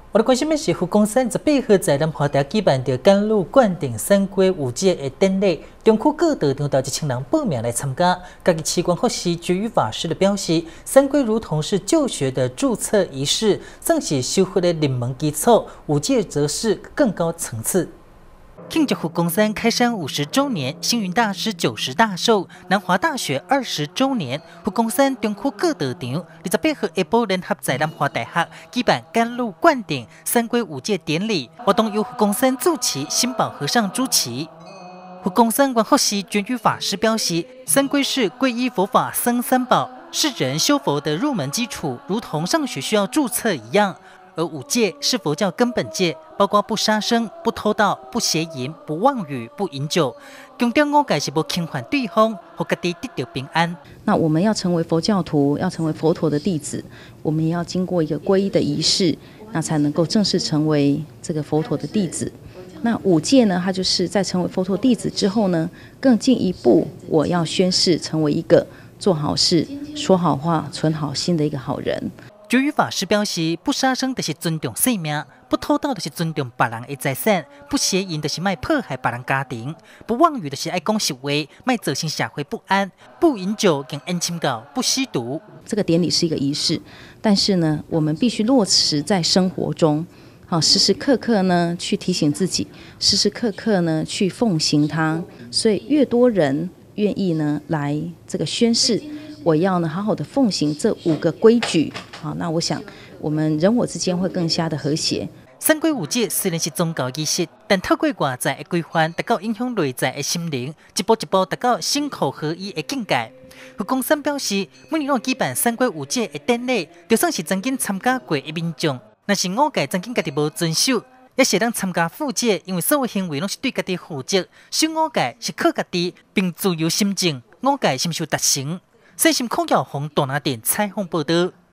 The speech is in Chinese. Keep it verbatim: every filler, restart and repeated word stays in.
我哋关心的是，佛光山十八号在南华大举办着甘露灌顶三归五戒的典礼，中区各地有到一千人报名来参加。嘉义市关法师觉宇法师的表示，三归如同是就学的注册仪式，算是修复的入门基础；五戒则是更高层次。 庆祝佛光山开山五十周年，星云大师九十大寿，南华大学二十周年，佛光山中区各道场，二十八号下晡联合在南华大学举办甘露灌顶三归五戒典礼，活动由佛光山主持，新宝和尚主持。佛光山关法师觉宇法师表示，三归是皈依佛法僧三宝，是人修佛的入门基础，如同上学需要注册一样。 而五戒是佛教根本戒，包括不杀生、不偷盗、不邪淫、不妄语、不饮酒。强调五戒是无侵犯对方，和家己得到平安。 那我们要成为佛教徒，要成为佛陀的弟子，我们也要经过一个皈依的仪式，那才能够正式成为这个佛陀的弟子。那五戒呢，它就是在成为佛陀弟子之后呢，更进一步，我要宣誓成为一个做好事、说好话、存好心的一个好人。 觉宇法师表示，不杀生就是尊重生命，不偷盗就是尊重别人的财产，不邪淫就是卖迫害别人家庭，不妄语就是爱讲实话，卖造成社会不安，不饮酒跟恩亲告，不吸毒。 这个典礼是一个仪式，但是呢，我们必须落实在生活中，好，时时刻刻呢去提醒自己，时时刻刻呢去奉行它。所以，越多人愿意呢来这个宣誓。 我要呢好好的奉行这五个规矩，好，那我想我们人我之间会更加的和谐。 三归五戒虽然是宗教仪式，但透过外在的规范，达到影响内在的心灵，一步一步达到心口合一的境界。佛光山表示，每年都举办三归五戒的典礼，就算是曾经参加过的民众，若是五戒曾经家己无遵守，也是当参加护戒，因为所有行为拢是对家己负责。守五戒是靠家己，并自由心证，五戒是毋是有达成？细心孔耀宏大拿店采访报道。